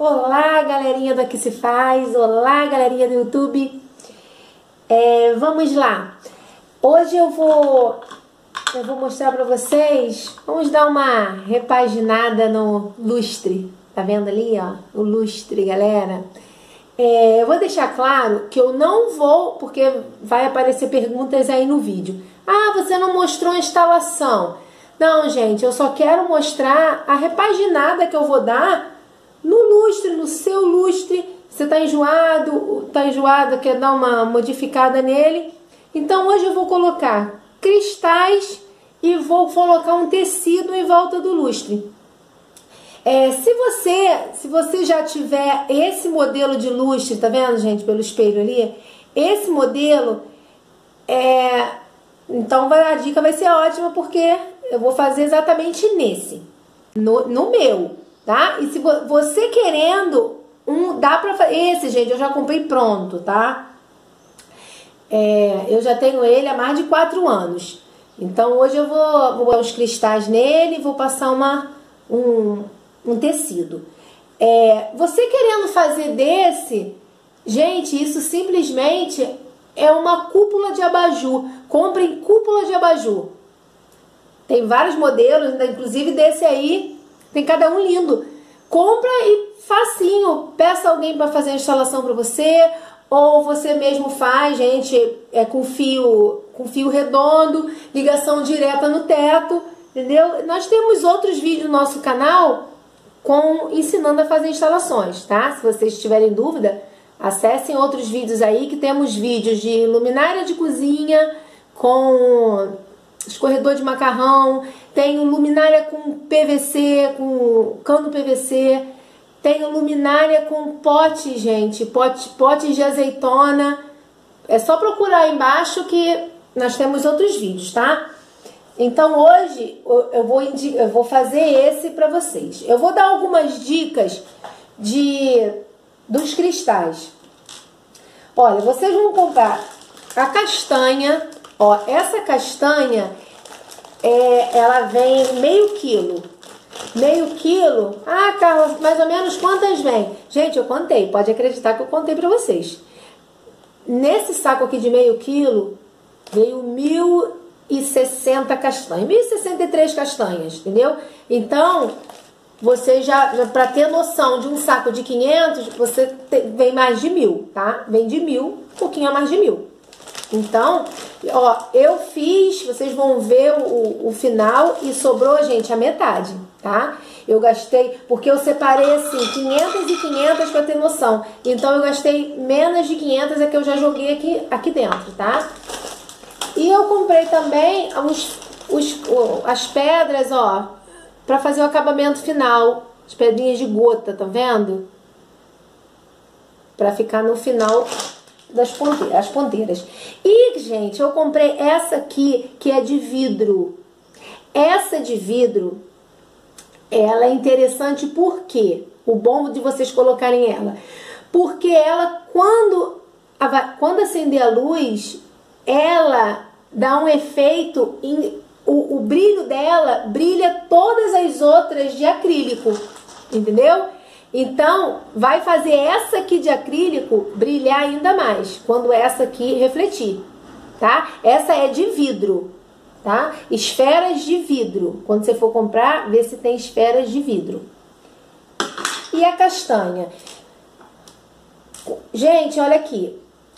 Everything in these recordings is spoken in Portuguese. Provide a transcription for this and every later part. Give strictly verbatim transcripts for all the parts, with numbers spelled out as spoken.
Olá, galerinha do Aqui Se Faz, olá, galerinha do YouTube. É, vamos lá. Hoje eu vou, eu vou mostrar pra vocês, vamos dar uma repaginada no lustre. Tá vendo ali, ó, o lustre, galera? É, eu vou deixar claro que eu não vou, porque vai aparecer perguntas aí no vídeo. Ah, você não mostrou a instalação. Não, gente, eu só quero mostrar a repaginada que eu vou dar no lustre, no seu lustre. Você tá enjoado, tá enjoado, quer dar uma modificada nele. Então hoje eu vou colocar cristais e vou colocar um tecido em volta do lustre. É, se você, se você já tiver esse modelo de lustre, tá vendo, gente, pelo espelho ali? Esse modelo, é, então vai, a dica vai ser ótima, porque eu vou fazer exatamente nesse, no, no meu, tá? E se vo, você querendo um, dá pra fazer, esse, gente, eu já comprei pronto, tá? É, eu já tenho ele há mais de quatro anos. Então hoje eu vou, vou botar os cristais nele e vou passar uma, um... um tecido. É, você querendo fazer desse, gente, isso simplesmente é uma cúpula de abajur. Comprem cúpula de abajur. Tem vários modelos, inclusive desse aí, tem cada um lindo. Compra e facinho, peça alguém para fazer a instalação para você, ou você mesmo faz, gente, é com fio, com fio redondo, ligação direta no teto, entendeu? Nós temos outros vídeos no nosso canal com ensinando a fazer instalações, tá? Se vocês tiverem dúvida, acessem outros vídeos aí, que temos vídeos de luminária de cozinha com escorredor de macarrão, tem luminária com P V C, com cano P V C, tem luminária com pote, gente, pote, potes de azeitona. É só procurar aí embaixo que nós temos outros vídeos, tá? Então hoje eu vou, eu vou fazer esse para vocês. Eu vou dar algumas dicas de, dos cristais. Olha, vocês vão comprar a castanha. Ó, essa castanha, é, ela vem meio quilo. Meio quilo. Ah, Carla, mais ou menos quantas vem? Gente, eu contei. Pode acreditar que eu contei para vocês. Nesse saco aqui de meio quilo, veio mil e sessenta castanhas, mil e sessenta e três castanhas, entendeu? Então, você já, já para ter noção de um saco de quinhentos, você te, vem mais de mil, tá? Vem de mil, um pouquinho a mais de mil. Então, ó, eu fiz, vocês vão ver o, o final e sobrou, gente, a metade, tá? Eu gastei, porque eu separei assim, quinhentas e quinhentas para ter noção. Então, eu gastei menos de quinhentas, é que eu já joguei aqui, aqui dentro, tá? E eu comprei também os, os, as pedras, ó, para fazer o acabamento final. As pedrinhas de gota, tá vendo? Para ficar no final das ponteiras, as ponteiras. E, gente, eu comprei essa aqui, que é de vidro. Essa de vidro, ela é interessante porque, o bom de vocês colocarem ela, porque ela, quando, quando acender a luz, ela dá um efeito, em, o, o brilho dela brilha todas as outras de acrílico, entendeu? Então, vai fazer essa aqui de acrílico brilhar ainda mais, quando essa aqui refletir, tá? Essa é de vidro, tá? Esferas de vidro. Quando você for comprar, vê se tem esferas de vidro. E a castanha? Gente, olha aqui.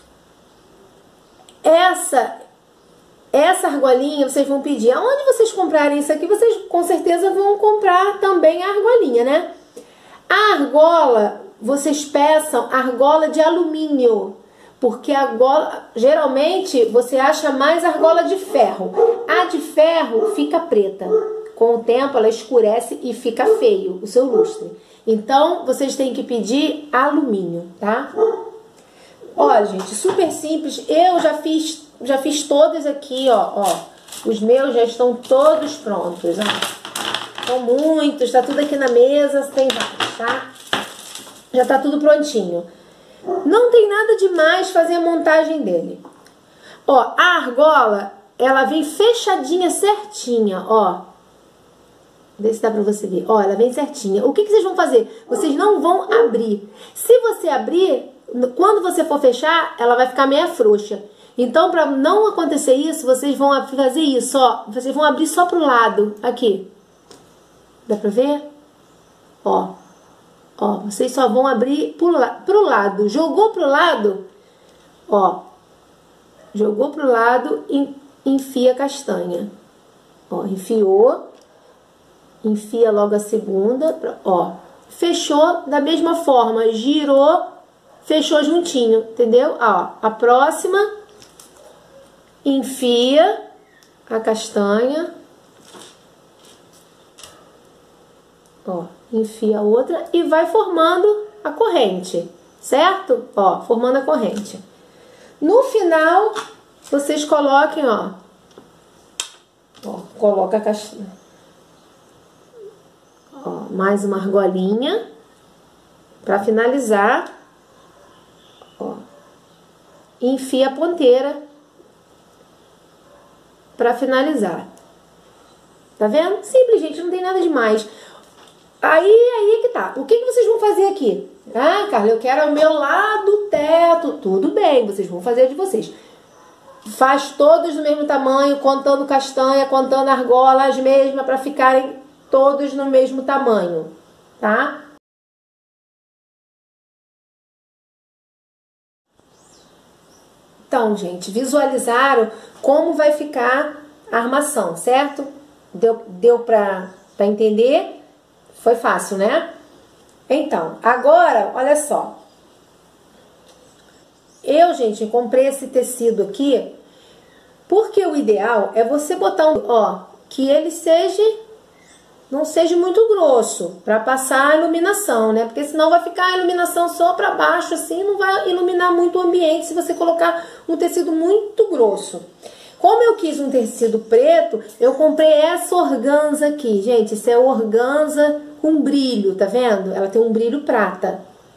Essa, essa argolinha vocês vão pedir. Aonde vocês comprarem isso aqui, vocês com certeza vão comprar também a argolinha, né? A argola, vocês peçam argola de alumínio, porque a argola, geralmente você acha mais argola de ferro. A de ferro fica preta. Com o tempo ela escurece e fica feio o seu lustre. Então vocês têm que pedir alumínio, tá? Olha, gente, super simples. Eu já fiz, já fiz todos aqui, ó, ó. Os meus já estão todos prontos, ó. São muitos, tá tudo aqui na mesa, tem vários, tá? Já tá tudo prontinho. Não tem nada demais fazer a montagem dele. Ó, a argola, ela vem fechadinha, certinha, ó. Vê se dá pra você ver. Ó, ela vem certinha. O que, que vocês vão fazer? Vocês não vão abrir. Se você abrir, quando você for fechar, ela vai ficar meio frouxa. Então, pra não acontecer isso, vocês vão fazer isso, ó. Vocês vão abrir só pro lado. Aqui. Dá pra ver? Ó. Ó, vocês só vão abrir pro, pro lado. Jogou pro lado, ó. Jogou pro lado e enfia a castanha. Ó, enfiou. Enfia logo a segunda, ó. Fechou da mesma forma, girou, fechou juntinho, entendeu? Ó, a próxima, enfia a castanha. Ó, enfia a outra e vai formando a corrente, certo? Ó, formando a corrente. No final, vocês coloquem, ó. Ó, coloca a castanha. Ó, mais uma argolinha para finalizar. Ó, enfia a ponteira para finalizar. Tá vendo? Simples, gente, não tem nada demais. Aí, aí que tá. O que, que vocês vão fazer aqui? Ah, Carla, eu quero o meu lado teto. Tudo bem, vocês vão fazer de vocês. Faz todos do mesmo tamanho, contando castanha, contando argola, as mesmas, para ficarem todos no mesmo tamanho, tá? Então, gente, visualizaram como vai ficar a armação, certo? Deu, deu pra, pra entender? Foi fácil, né? Então, agora, olha só. Eu, gente, comprei esse tecido aqui porque o ideal é você botar um... Ó, que ele seja... Não seja muito grosso, para passar a iluminação, né? Porque senão vai ficar a iluminação só para baixo, assim, não vai iluminar muito o ambiente se você colocar um tecido muito grosso. Como eu quis um tecido preto, eu comprei essa organza aqui. Gente, isso é organza com brilho, tá vendo? Ela tem um brilho prata.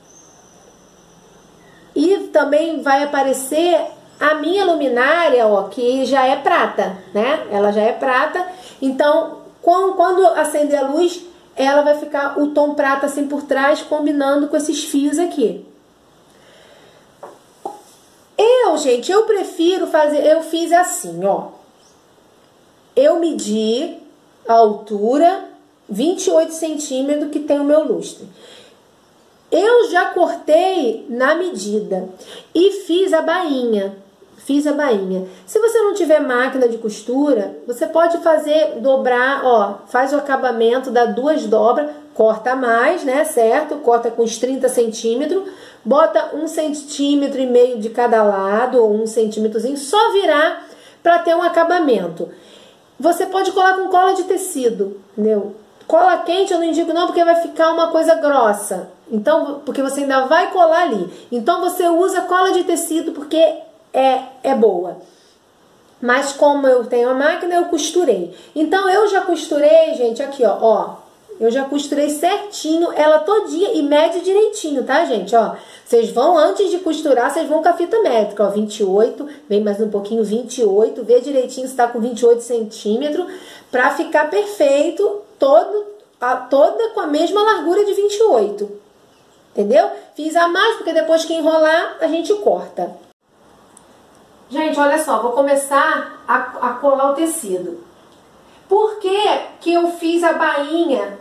E também vai aparecer a minha luminária, ó, que já é prata, né? Ela já é prata, então... Quando acender a luz, ela vai ficar o tom prata assim por trás, combinando com esses fios aqui. Eu, gente, eu prefiro fazer... Eu fiz assim, ó. Eu medi a altura, vinte e oito centímetros, que tem o meu lustre. Eu já cortei na medida e fiz a bainha. Fiz a bainha. Se você não tiver máquina de costura, você pode fazer, dobrar, ó, faz o acabamento, dá duas dobras, corta mais, né, certo? Corta com uns trinta centímetros, bota um centímetro e meio de cada lado, ou um centímetrozinho, só virar para ter um acabamento. Você pode colar com cola de tecido, entendeu? Cola quente eu não indico não, porque vai ficar uma coisa grossa. Então, porque você ainda vai colar ali. Então, você usa cola de tecido, porque... É, é boa. Mas como eu tenho a máquina, eu costurei. Então, eu já costurei, gente, aqui, ó, ó. Eu já costurei certinho ela todinha e mede direitinho, tá, gente? Ó, vocês vão, antes de costurar, vocês vão com a fita métrica, ó, vinte e oito, vem mais um pouquinho, vinte e oito, vê direitinho se tá com vinte e oito centímetros, pra ficar perfeito, todo, a, toda com a mesma largura de vinte e oito. Entendeu? Fiz a mais, porque depois que enrolar, a gente corta. Gente, olha só, vou começar a, a colar o tecido. Por que que eu fiz a bainha?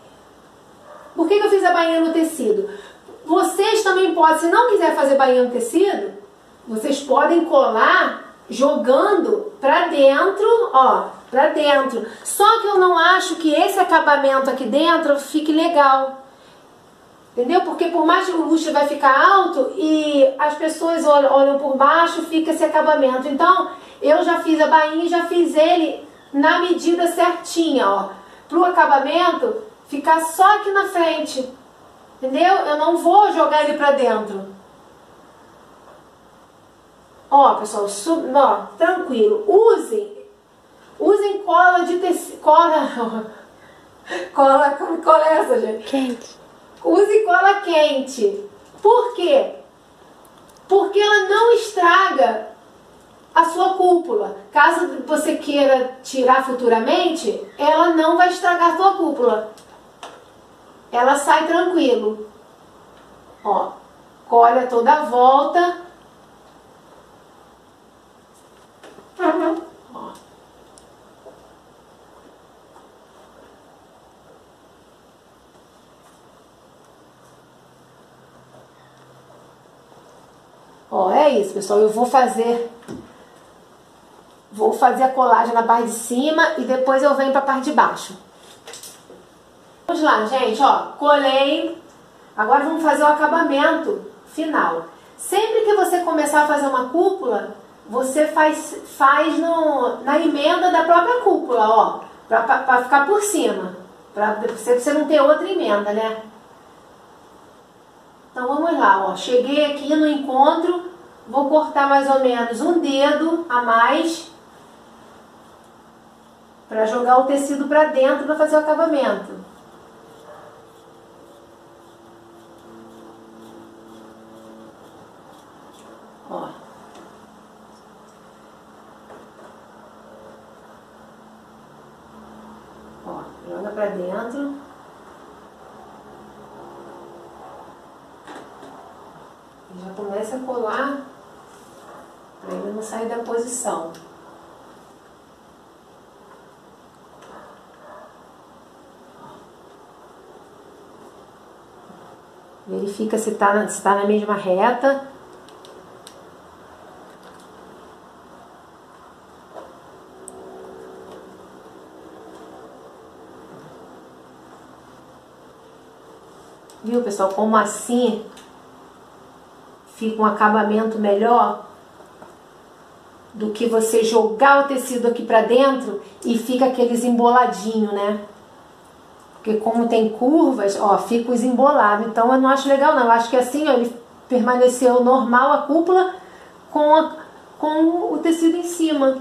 Por que que eu fiz a bainha no tecido? Vocês também podem, se não quiser fazer bainha no tecido, vocês podem colar jogando pra dentro, ó, pra dentro. Só que eu não acho que esse acabamento aqui dentro fique legal. Entendeu? Porque por mais que o lustre vai ficar alto e as pessoas olham, olham por baixo, fica esse acabamento. Então, eu já fiz a bainha e já fiz ele na medida certinha, ó. Pro acabamento ficar só aqui na frente. Entendeu? Eu não vou jogar ele pra dentro. Ó, pessoal, sub, ó, tranquilo. Usem, usem cola de tecido. Cola, cola, como cola é essa, gente? Quente. Use cola quente. Por quê? Porque ela não estraga a sua cúpula. Caso você queira tirar futuramente, ela não vai estragar a sua cúpula. Ela sai tranquilo. Ó, colha toda a volta. Ó. Ó, é isso, pessoal. Eu vou fazer Vou fazer a colagem na parte de cima e depois eu venho para a parte de baixo. Vamos lá, gente, ó. Colei. Agora vamos fazer o acabamento final. Sempre que você começar a fazer uma cúpula, você faz, faz no, na emenda da própria cúpula, ó. Para ficar por cima. Para você, você não ter outra emenda, né? Então vamos lá, ó. Cheguei aqui no encontro. Vou cortar mais ou menos um dedo a mais para jogar o tecido para dentro para fazer o acabamento. Ó. Ó, joga para dentro. E já começa a colar para ele não sair da posição. Verifica se está se tá na mesma reta. Viu, pessoal? Como assim fica um acabamento melhor do que você jogar o tecido aqui pra dentro e fica aqueles emboladinhos, né? Porque como tem curvas, ó, fica os embolados. Então eu não acho legal não. Eu acho que assim, ó, ele permaneceu normal a cúpula com, a, com o tecido em cima.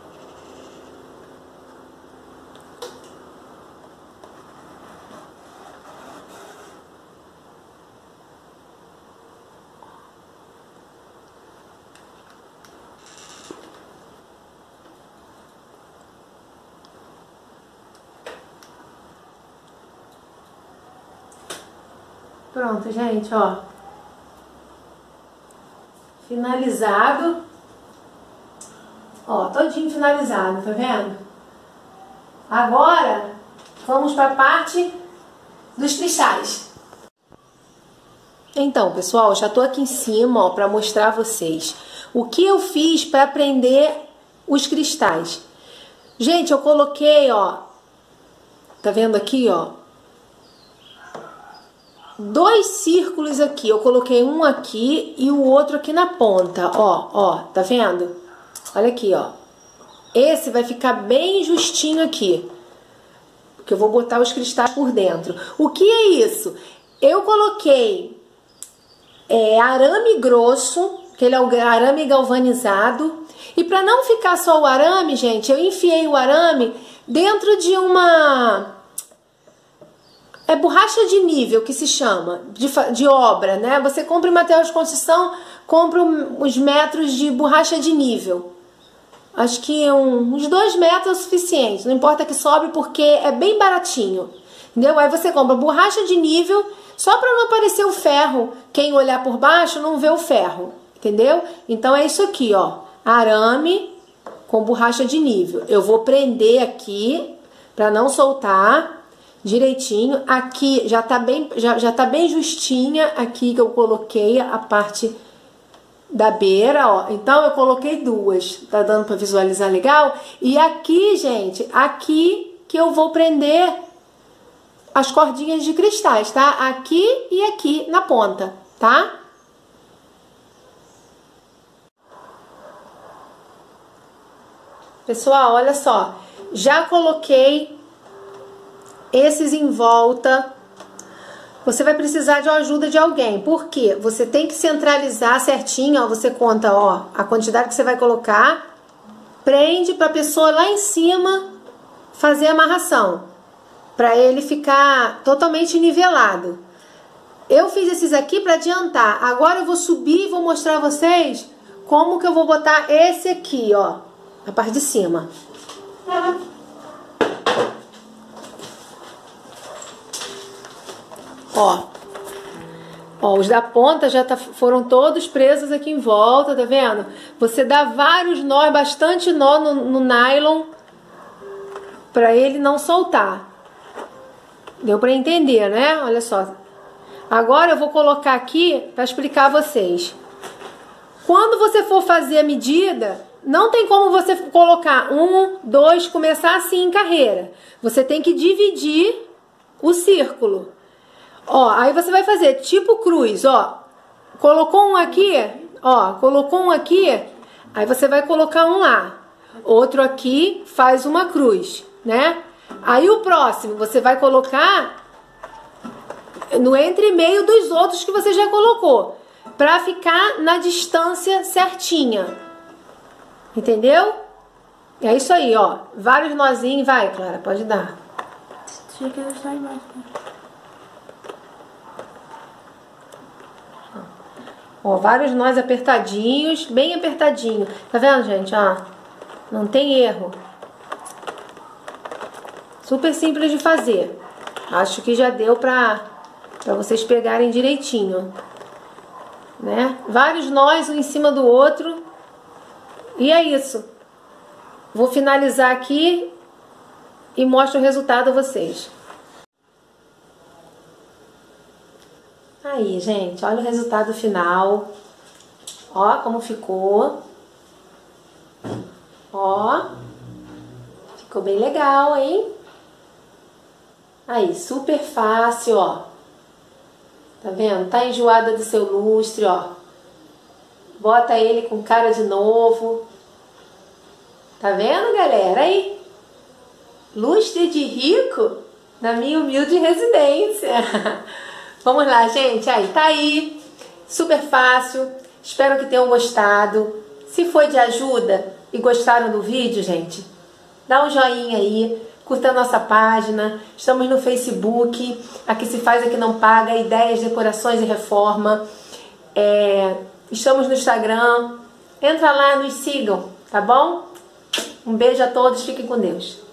Pronto, gente, ó. Finalizado. Ó, todinho finalizado, tá vendo? Agora, vamos para a parte dos cristais. Então, pessoal, já tô aqui em cima, ó, para mostrar a vocês o que eu fiz para prender os cristais. Gente, eu coloquei, ó, tá vendo aqui, ó? Dois círculos aqui, eu coloquei um aqui e o outro aqui na ponta, ó, ó, tá vendo? Olha aqui, ó. Esse vai ficar bem justinho aqui, porque eu vou botar os cristais por dentro. O que é isso? Eu coloquei é, arame grosso, que ele é o arame galvanizado, e para não ficar só o arame, gente, eu enfiei o arame dentro de uma... É borracha de nível que se chama, de, de obra, né? Você compra em material de construção, compra os metros de borracha de nível. Acho que um, uns dois metros é o suficiente, não importa que sobre porque é bem baratinho, entendeu? Aí você compra borracha de nível, só para não aparecer o ferro. Quem olhar por baixo não vê o ferro, entendeu? Então é isso aqui, ó, arame com borracha de nível. Eu vou prender aqui para não soltar direitinho. Aqui já tá bem, já, já tá bem justinha aqui que eu coloquei a parte da beira, ó. Então eu coloquei duas, tá dando para visualizar legal? E aqui, gente, aqui que eu vou prender as cordinhas de cristais, tá? Aqui e aqui na ponta, tá? Pessoal, olha só, já coloquei esses em volta. Você vai precisar de ajuda de alguém. Por quê? Você tem que centralizar certinho, ó, você conta, ó, a quantidade que você vai colocar, prende para a pessoa lá em cima fazer a amarração, para ele ficar totalmente nivelado. Eu fiz esses aqui para adiantar. Agora eu vou subir e vou mostrar a vocês como que eu vou botar esse aqui, ó, a parte de cima. Ó, ó, os da ponta já tá, foram todos presos aqui em volta, tá vendo? Você dá vários nós, bastante nó no, no nylon, pra ele não soltar. Deu pra entender, né? Olha só. Agora eu vou colocar aqui pra explicar a vocês. Quando você for fazer a medida, não tem como você colocar um, dois, começar assim em carreira. Você tem que dividir o círculo. Ó, aí você vai fazer tipo cruz, ó. Colocou um aqui, ó, colocou um aqui, aí você vai colocar um lá. Outro aqui, faz uma cruz, né? Aí o próximo, você vai colocar no entre meio dos outros que você já colocou, pra ficar na distância certinha. Entendeu? É isso aí, ó. Vários nozinhos, vai, Clara, pode dar. Chega a estar embaixo. Ó, vários nós apertadinhos, bem apertadinho. Tá vendo, gente? Ó, não tem erro. Super simples de fazer. Acho que já deu pra, pra vocês pegarem direitinho. Né? Vários nós, um em cima do outro. E é isso. Vou finalizar aqui e mostro o resultado a vocês. Aí, gente, olha o resultado final. Ó, como ficou. Ó. Ficou bem legal, hein? Aí, super fácil, ó. Tá vendo? Tá enjoada do seu lustre, ó. Bota ele com cara de novo. Tá vendo, galera? Aí. Lustre de rico na minha humilde residência. Vamos lá, gente. Aí, tá aí. Super fácil. Espero que tenham gostado. Se foi de ajuda e gostaram do vídeo, gente, dá um joinha aí. Curta a nossa página. Estamos no Facebook. Aqui se faz, aqui não paga. Ideias, decorações e reforma. É, estamos no Instagram. Entra lá, nos sigam, tá bom? Um beijo a todos. Fiquem com Deus.